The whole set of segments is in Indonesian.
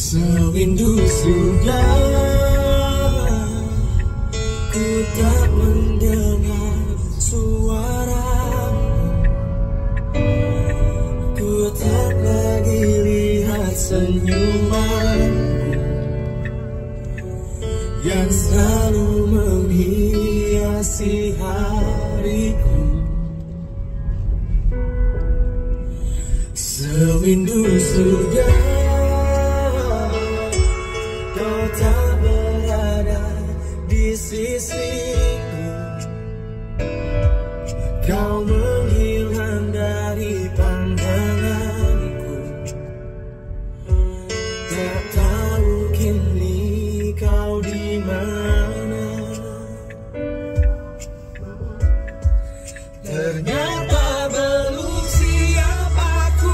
Sewindu sudah ku tak mendengar suaramu, ku tak lagi lihat senyumanmu yang selalu menghiasi hariku. Sewindu sudah kau tak berada di sisiku, kau menghilang dari pandanganku. Tak tahu kini kau di mana. Ternyata belum siap aku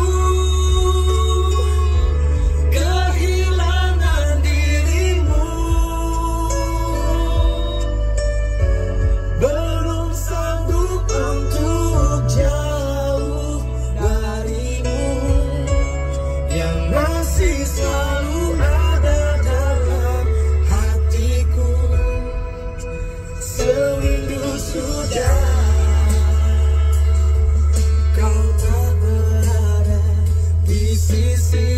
kehilangan dirimu, belum sanggup untuk jauh darimu yang masih selalu ada dalam hatiku. Sewindu sudah kau tak berada di sisi